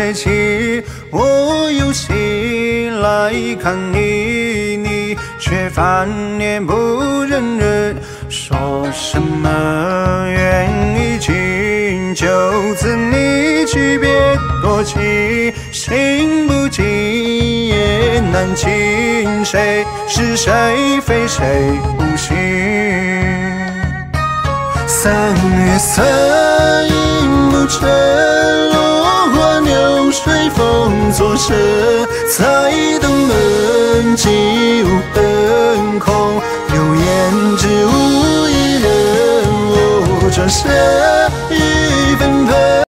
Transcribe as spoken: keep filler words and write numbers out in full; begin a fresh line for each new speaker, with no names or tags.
谁弃？我有心来看你，你却翻脸不认人。说什么愿意情，就此离去别多情，心不静也难静，谁是谁非谁不行。三月色映不成，落花流水风作声，才登门寂无灯空，有胭脂无一人。哦，转身